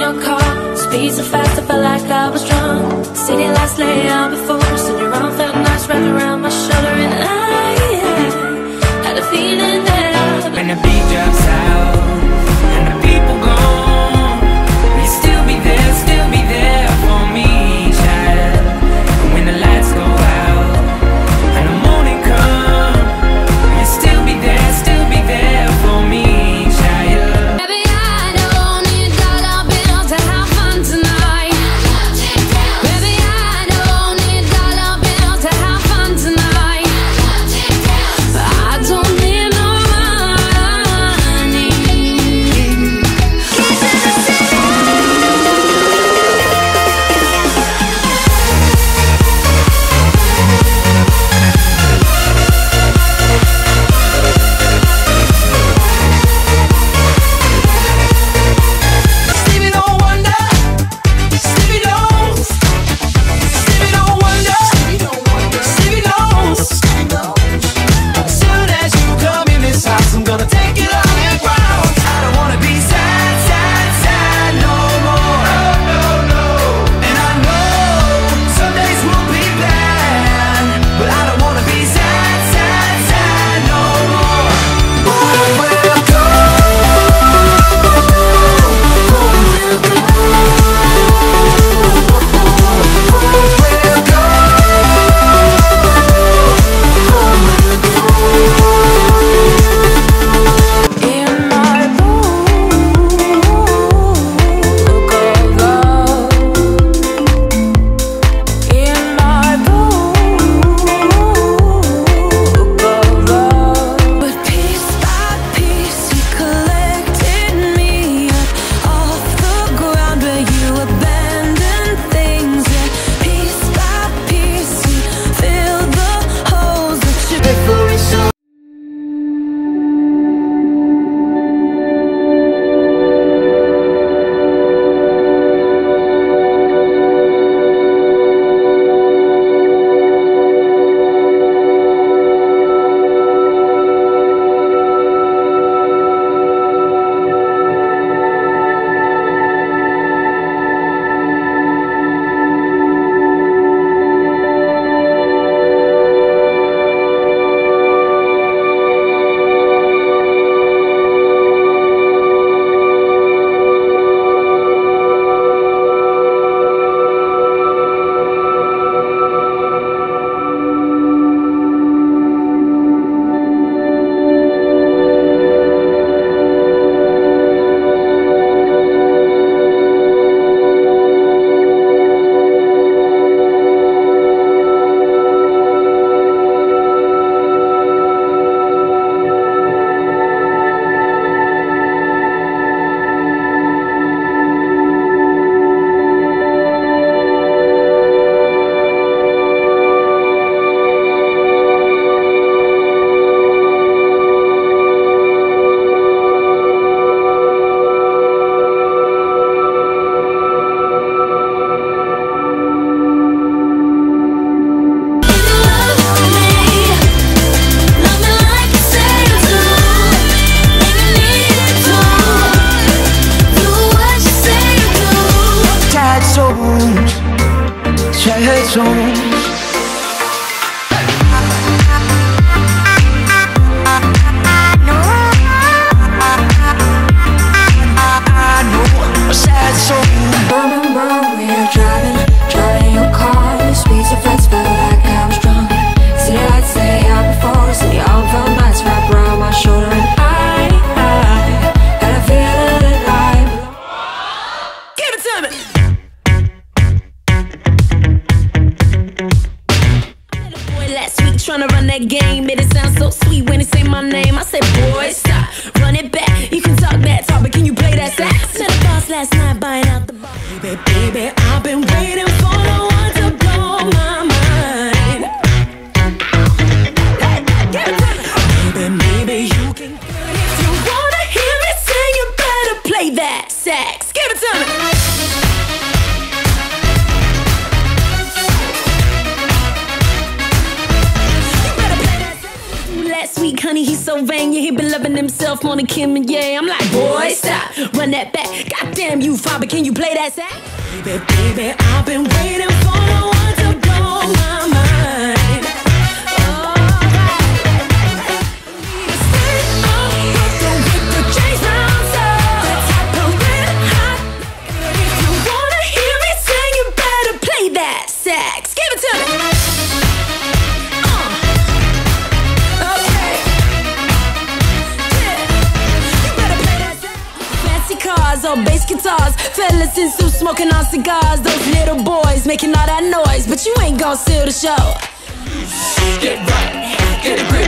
your car. Speed so fast, I felt like I was drunk. City lights lay out before us, and your arm felt nice wrapped around my shoulder. And I had a feeling that when the beat drops out and the people gone, will you still be there for me, child? And when the lights go out and the morning come, will you still be there for me, child? baby, I don't need dollar bills to have fun tonight. Baby, I don't need dollar bills to have fun tonight. I don't need no money. Stevie don't wonder, Stevie knows, Stevie don't wonder, Stevie knows. As soon as you come in this house, I'm gonna take it on the ground. I don't wanna be sad, sad, sad no more. No. And I know some days will be bad, but I don't wanna be sad, sad, sad no more. Where go? In my book of love, in my book of love. But piece by piece you collected me up off the ground where you abandoned things, and piece by piece you filled the holes that you before so. Sad songs. We're driving your car. Speed so fast, felt like I was drunk. City lights lay out before us, and the arm felt nice wrapped around my shoulder. And I had a feeling that I belong. Give it to me. I met a boy last week trying to run that game. Made it sound so sweet when he say my name. I said, boy, stop, run it back. You can talk that talk, but can you play that sax? Met a boss last night buying out the bar. Baby, I've been waiting for no one to blow my mind. Hey, give it to me. Maybe you can. If you wanna hear me sing, you better play that sax. Give it to me. You better play that sax. Last week, honey. money, he's so vain. Yeah, he been loving himself more than Kim and Ye. I'm like, boy, stop, run that back. Goddamn you, Fabi, can you play that sax? Baby, baby, I've been waiting for the one to blow my mind. Sax, give it to me. Okay. Yeah. You better play that sax. Fancy cars or bass guitars, fellas in suits smoking on cigars. Those little boys making all that noise, but you ain't gon' steal the show. Get right, get it.